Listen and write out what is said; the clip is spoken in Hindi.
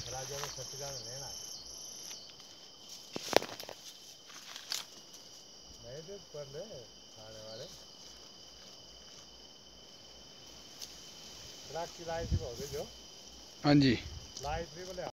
राजा में सच जान लेना नहीं तो कर ले खाने वाले ट्रक की लाइट भी हो गई जो हाँ जी लाइट भी बोले